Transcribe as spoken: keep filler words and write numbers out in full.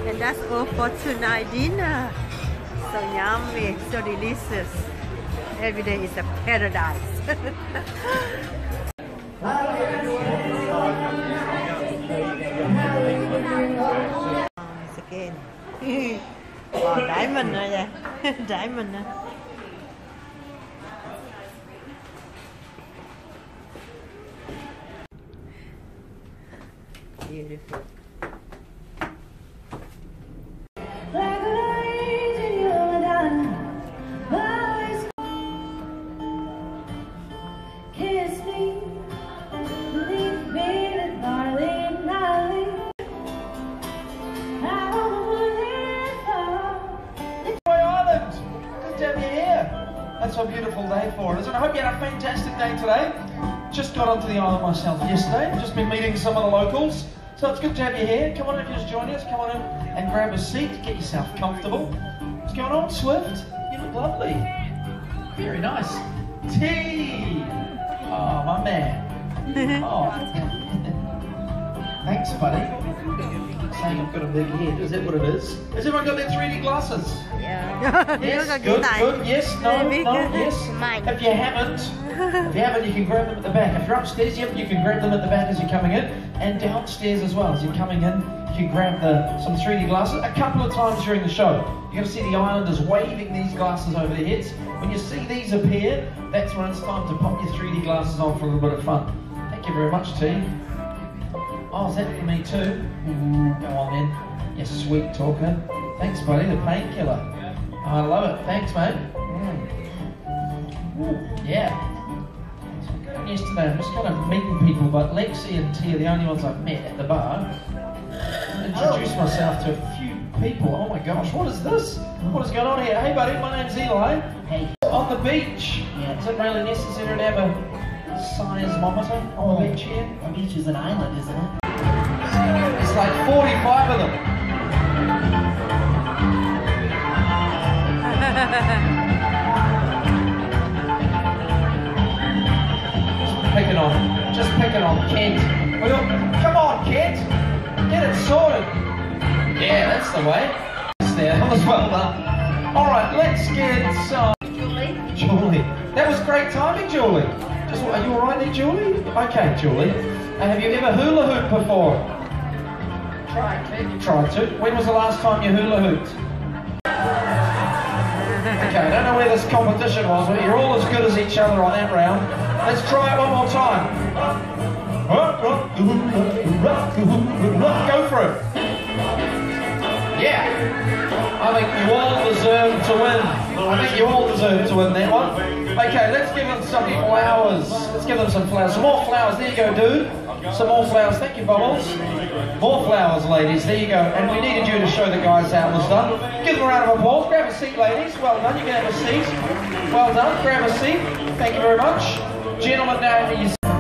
And that's all for tonight dinner. So yummy, so delicious. Every day is a paradise. Once again. Oh, diamond nữa vậy. Diamond nữa. Beautiful. That's a beautiful day for us, and I hope you had a fantastic day today. Just got onto the island myself yesterday, just been meeting some of the locals, so it's good to have you here. Come on, if you're just joining us, come on in and grab a seat, get yourself comfortable. What's going on, Swift? You look lovely. Very nice. Tea! Oh, my man. Oh. Thanks, buddy. Saying I've got a big head. Is that what it is? Has everyone got their three D glasses? Yeah. Yes, good, good. Yes, no, no, yes. If you haven't, if you haven't, you can grab them at the back. If you're upstairs, yep, you can grab them at the back as you're coming in, and downstairs as well as you're coming in. You can grab the some three D glasses a couple of times during the show. You're going to see the islanders waving these glasses over their heads. When you see these appear, that's when it's time to pop your three D glasses on for a little bit of fun. Thank you very much, T. Oh, is that for me too? Ooh, go on then. You sweet talker. Thanks, buddy, the painkiller. Oh, I love it. Thanks, mate. Mm. Ooh, yeah. So I'm going yesterday, I'm just kind of meeting people, but Lexi and T are the only ones I've met at the bar. Introduce myself to a few people. Oh my gosh, what is this? What is going on here? Hey, buddy, my name's Eli. Hey. On the beach. Yeah. Is it really necessary to have a seismometer on the beach here? The beach is an island, isn't it? It's like forty-five of them. Just picking on, just picking on Kent. Well, come on, Kent, get it sorted. Yeah, that's the way. That was well done. All right, let's get some. Julie. Julie, that was great timing, Julie. Just, are you all right there, Julie? Okay, Julie. Uh, have you ever hula hooped before? Tried to. Tried to. When was the last time you hula hooped? Okay, I don't know where this competition was, but you're all as good as each other on that round. Let's try it one more time. Go for it. Yeah. I think you all deserve to win. I think you all deserve to win that one. Okay, let's give them some flowers. Let's give them some flowers. Some more flowers. There you go, dude. Some more flowers. Thank you, Bubbles. More flowers, ladies. There you go. And we needed you to show the guys how it was done. Give them a round of applause. Grab a seat, ladies. Well done. You can have a seat. Well done. Grab a seat. Thank you very much. Gentlemen, now you